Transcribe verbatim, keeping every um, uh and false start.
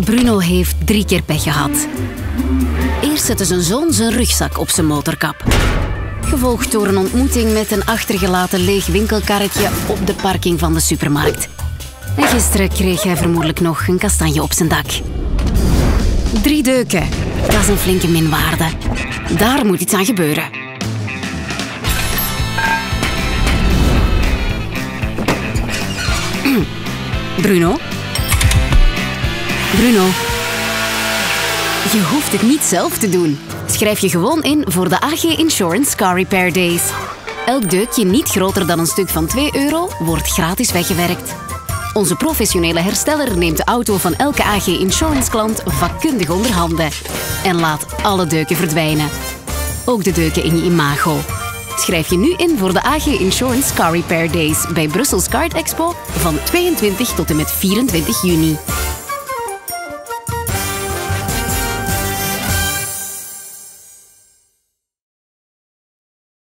Bruno heeft drie keer pech gehad. Eerst zette zijn zoon zijn rugzak op zijn motorkap. Gevolgd door een ontmoeting met een achtergelaten leeg winkelkarretje op de parking van de supermarkt. En gisteren kreeg hij vermoedelijk nog een kastanje op zijn dak. Drie deuken. Dat is een flinke minwaarde. Daar moet iets aan gebeuren. Bruno? Bruno? Je hoeft het niet zelf te doen. Schrijf je gewoon in voor de A G Insurance Car Repair Days. Elk deukje niet groter dan een stuk van twee euro wordt gratis weggewerkt. Onze professionele hersteller neemt de auto van elke A G Insurance klant vakkundig onder handen en laat alle deuken verdwijnen. Ook de deuken in je imago. Schrijf je nu in voor de A G Insurance Car Repair Days bij Brussels Kart Expo van tweeëntwintig tot en met vierentwintig juni.